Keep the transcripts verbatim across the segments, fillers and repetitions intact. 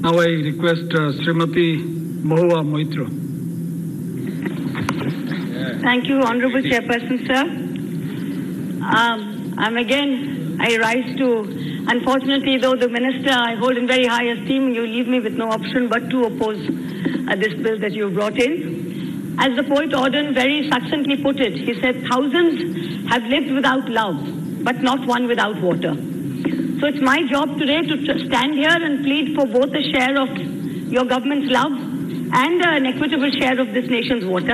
Now I request uh, Srimati Mahua Moitra. Thank you, Honorable Chairperson, sir. Um, I'm again, I rise to, unfortunately, though the Minister I hold in very high esteem, you leave me with no option but to oppose uh, this bill that you brought in. As the poet Auden very succinctly put it, he said, thousands have lived without love, but not one without water. So it's my job today to stand here and plead for both a share of your government's love and an equitable share of this nation's water.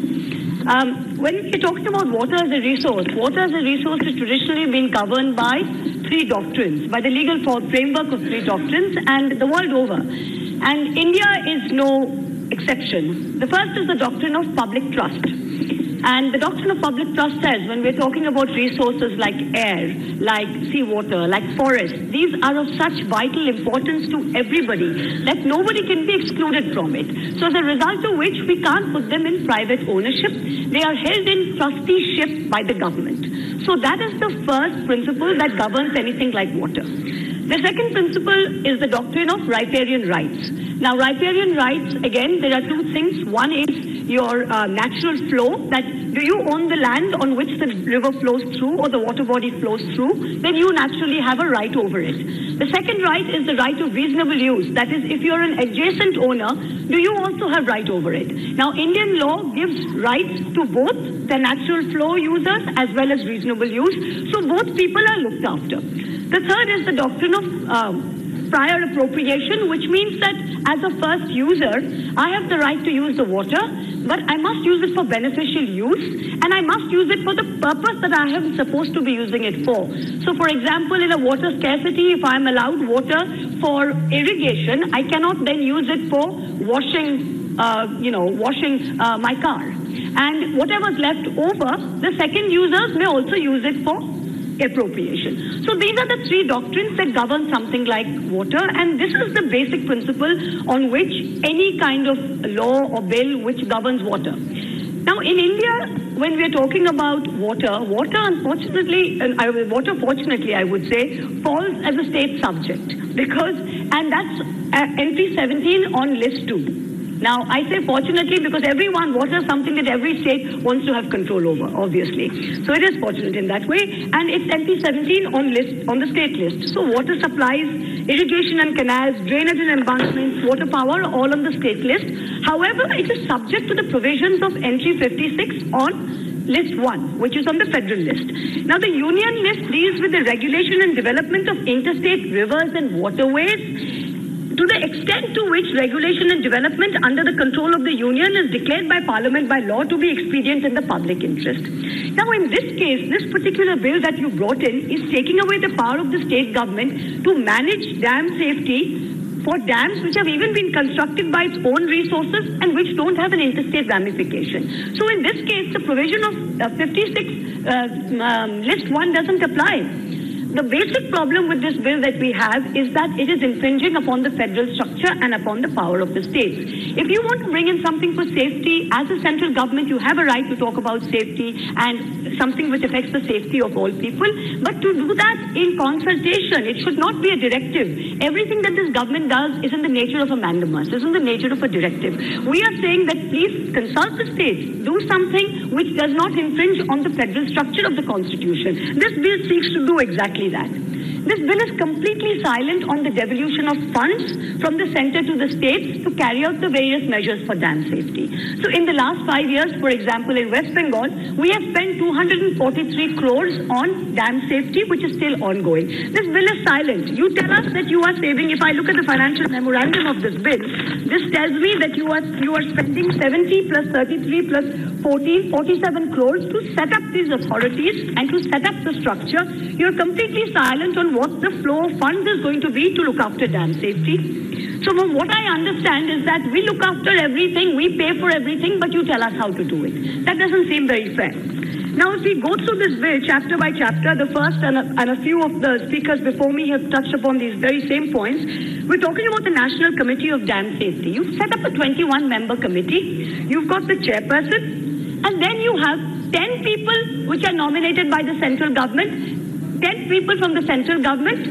Um, when we're talking about water as a resource, water as a resource has traditionally been governed by three doctrines, by the legal framework of three doctrines, and the world over. And India is no exception. The first is the doctrine of public trust. And the doctrine of public trust says when we're talking about resources like air, like seawater, like forests, these are of such vital importance to everybody that nobody can be excluded from it. So as a result of which we can't put them in private ownership. They are held in trusteeship by the government. So that is the first principle that governs anything like water. The second principle is the doctrine of riparian rights. Now, riparian rights, again, there are two things. One is your uh, natural flow, that do you own the land on which the river flows through or the water body flows through, then you naturally have a right over it. The second right is the right of reasonable use. That is, if you're an adjacent owner, do you also have right over it? Now, Indian law gives rights to both the natural flow users as well as reasonable use. So both people are looked after. The third is the doctrine of um, prior appropriation, which means that as a first user, I have the right to use the water, but I must use it for beneficial use, and I must use it for the purpose that I am supposed to be using it for. So, for example, in a water scarcity, if I am allowed water for irrigation, I cannot then use it for washing, uh, you know, washing uh, my car. And whatever's left over, the second users may also use it for appropriation. So these are the three doctrines that govern something like water, and this is the basic principle on which any kind of law or bill which governs water. Now in India, when we are talking about water, water unfortunately, uh, water fortunately I would say, falls as a state subject because, and that's uh, entry seventeen on list two. Now, I say fortunately because everyone, water is something that every state wants to have control over, obviously. So it is fortunate in that way. And it's N P seventeen on list, on the state list. So water supplies, irrigation and canals, drainage and embankments, water power, all on the state list. However, it is subject to the provisions of entry fifty-six on list one, which is on the federal list. Now, the union list deals with the regulation and development of interstate rivers and waterways, to the extent to which regulation and development under the control of the union is declared by Parliament by law to be expedient in the public interest. Now, in this case, this particular bill that you brought in is taking away the power of the state government to manage dam safety for dams which have even been constructed by its own resources and which don't have an interstate ramification. So in this case, the provision of uh, fifty-six, uh, um, list one doesn't apply. The basic problem with this bill that we have is that it is infringing upon the federal structure and upon the power of the states. If you want to bring in something for safety, as a central government, you have a right to talk about safety and something which affects the safety of all people. But to do that in consultation, it should not be a directive. Everything that this government does is in the nature of a mandamus, is in the nature of a directive. We are saying that please consult the states, do something which does not infringe on the federal structure of the Constitution. This bill seeks to do exactly that. This bill is completely silent on the devolution of funds from the center to the states to carry out the various measures for dam safety. So in the last five years, for example, in West Bengal, we have spent two hundred forty-three crores on dam safety, which is still ongoing. This bill is silent. You tell us that you are saving. If I look at the financial memorandum of this bill, this tells me that you are you are spending seventy plus thirty-three plus fourteen, forty-seven crores to set up these authorities and to set up the structure. You're completely silent on what the flow of funds is going to be to look after dam safety. So from what I understand is that we look after everything, we pay for everything, but you tell us how to do it. That doesn't seem very fair. Now, if we go through this bill chapter by chapter, the first and a, and a few of the speakers before me have touched upon these very same points. We're talking about the National Committee of Dam Safety. You've set up a twenty-one member committee. You've got the chairperson, and then you have ten people which are nominated by the central government, ten people from the central government,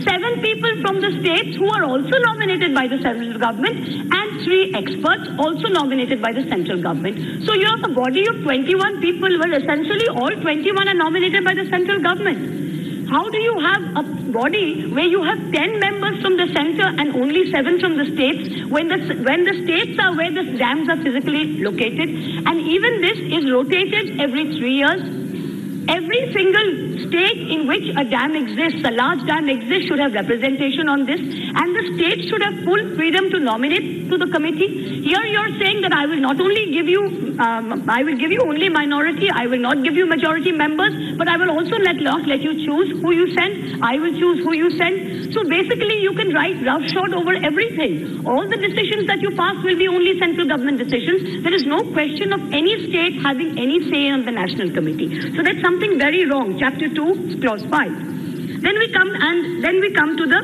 seven people from the states who are also nominated by the central government, and three experts also nominated by the central government. So you have a body of twenty-one people, well, essentially all twenty-one are nominated by the central government. How do you have a body where you have ten members from the center and only seven from the states, when the, when the states are where the dams are physically located? And even this is rotated every three years. Every single state in which a dam exists, a large dam exists, should have representation on this, and the state should have full freedom to nominate to the committee. Here you're saying that I will not only give you, um, I will give you only minority, I will not give you majority members, but I will also let, not let you choose who you send, I will choose who you send. So basically you can write roughshod over everything. All the decisions that you pass will be only central government decisions. There is no question of any state having any say on the national committee. So that's something Something very wrong. Chapter two, clause five. Then we come and then we come to the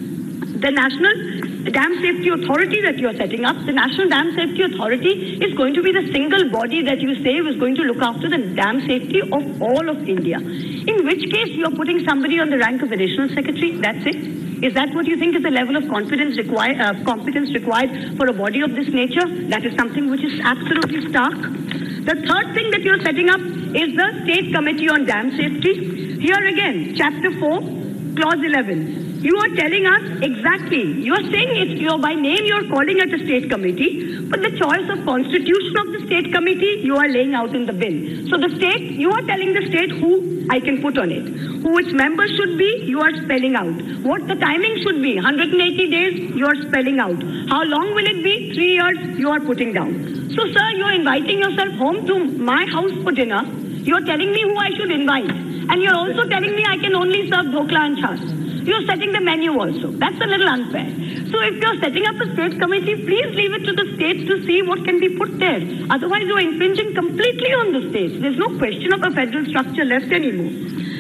the National Dam Safety Authority that you are setting up. The National Dam Safety Authority is going to be the single body that you say is going to look after the dam safety of all of India. In which case you are putting somebody on the rank of additional secretary. That's it. Is that what you think is the level of confidence required, uh, competence required for a body of this nature? That is something which is absolutely stark. The third thing that you're setting up is the State Committee on Dam Safety. Here again, Chapter four, Clause eleven. You are telling us exactly, you are saying it's, you know, by name you are calling it a state committee, but the choice of constitution of the state committee you are laying out in the bill. So the state, you are telling the state who I can put on it. Who its members should be, you are spelling out. What the timing should be, one hundred eighty days, you are spelling out. How long will it be? Three years, you are putting down. So sir, you are inviting yourself home to my house for dinner. You are telling me who I should invite. And you are also telling me I can only serve dhokla and chas. You are setting the menu also. That's a little unfair. So if you are setting up a state committee, please leave it to the states to see what can be put there. Otherwise, you are infringing completely on the states. There's no question of a federal structure left anymore.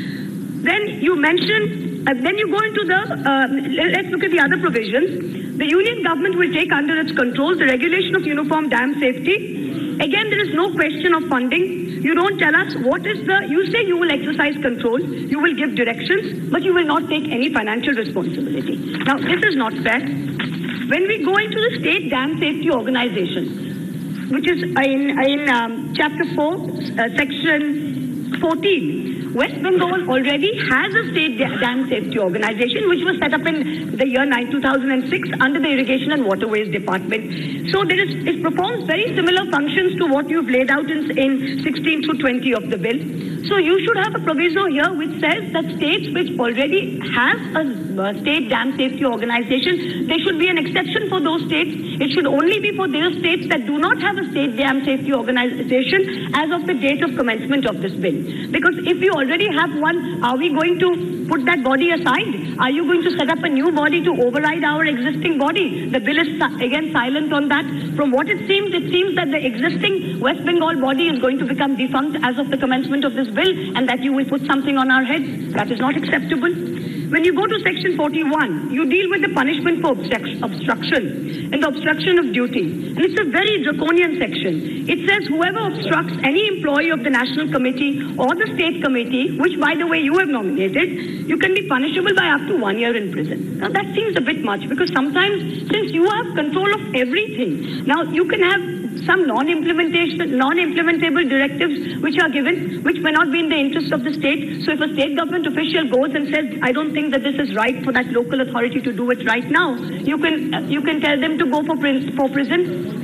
Then you mention, uh, then you go into the, uh, let's look at the other provisions. The union government will take under its control the regulation of uniform dam safety. Again, there is no question of funding. You don't tell us what is the, you say you will exercise control, you will give directions, but you will not take any financial responsibility. Now, this is not fair. When we go into the State Dam Safety Organization, which is in, in um, Chapter four, uh, Section fourteen, West Bengal already has a State Dam Safety Organization, which was set up in the year two thousand six under the Irrigation and Waterways Department. So there is, it performs very similar functions to what you've laid out in, in sixteen through twenty of the bill. So you should have a proviso here which says that states which already have a, a State Dam Safety Organization, there should be an exception for those states. It should only be for those states that do not have a State Dam Safety Organization as of the date of commencement of this bill. Because if you already have one, are we going to put that body aside? Are you going to set up a new body to override our existing body? The bill is again silent on that. From what it seems, it seems that the existing West Bengal body is going to become defunct as of the commencement of this bill, and that you will put something on our heads. That is not acceptable. When you go to Section forty-one, you deal with the punishment for obstruction and the obstruction of duty. And it's a very draconian section. It says whoever obstructs any employee of the National Committee or the State Committee, which by the way you have nominated, you can be punishable by up to one year in prison. Now that seems a bit much, because sometimes since you have control of everything, now you can have some non-implementation, non-implementable directives which are given, which may not be in the interest of the state. So if a state government official goes and says, I don't think that this is right for that local authority to do it right now, you can uh, you can tell them to go for, for prison.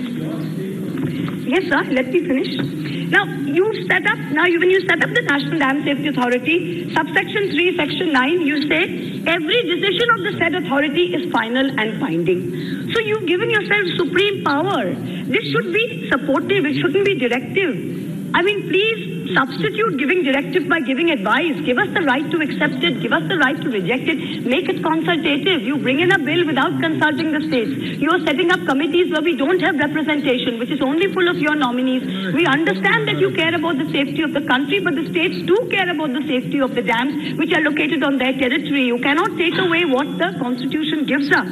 Yes, sir, let me finish. Now, you set up, now you, when you set up the National Dam Safety Authority, subsection three, section nine, you say, every decision of the said authority is final and binding. So you've given yourself supreme power. This should be supportive, it shouldn't be directive. I mean, please substitute giving directive by giving advice. Give us the right to accept it. Give us the right to reject it. Make it consultative. You bring in a bill without consulting the states. You are setting up committees where we don't have representation, which is only full of your nominees. We understand that you care about the safety of the country, but the states do care about the safety of the dams which are located on their territory. You cannot take away what the Constitution gives us.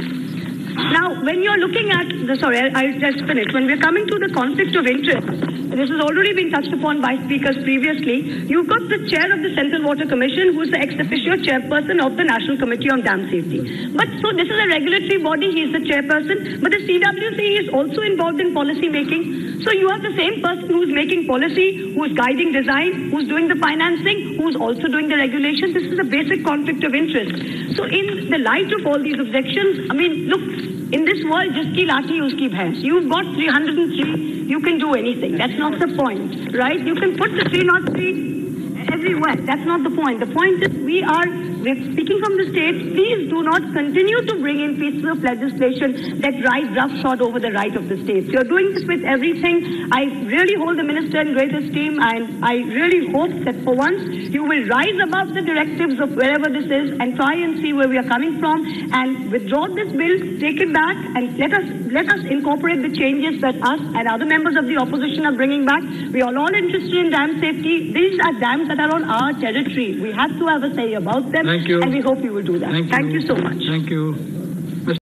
Now, when you're looking at, the, sorry, I'll just finish. When we're coming to the conflict of interest, this has already been touched upon by speakers previously. You've got the chair of the Central Water Commission, who is the ex officio chairperson of the National Committee on Dam Safety. But so this is a regulatory body, he is the chairperson, but the C W C is also involved in policy making. So you have the same person who's making policy, who's guiding design, who's doing the financing, who's also doing the regulation. This is a basic conflict of interest. So in the light of all these objections, I mean, look, in this world, jiski lati uski bhains. You've got three hundred three, you can do anything. That's not the point, right? You can put the three oh three everywhere. That's not the point. The point is we are, we're speaking from the states, please do not continue to bring in pieces of legislation that ride roughshod over the right of the states. You're doing this with everything. I really hold the minister in great esteem, and I really hope that for once you will rise above the directives of wherever this is and try and see where we are coming from and withdraw this bill, take it back, and let us let us incorporate the changes that us and other members of the opposition are bringing back. We are all interested in dam safety. These are dams that are on our territory. We have to have a say about them. Thank you. And we hope you will do that. Thank, Thank you. you so much. Thank you.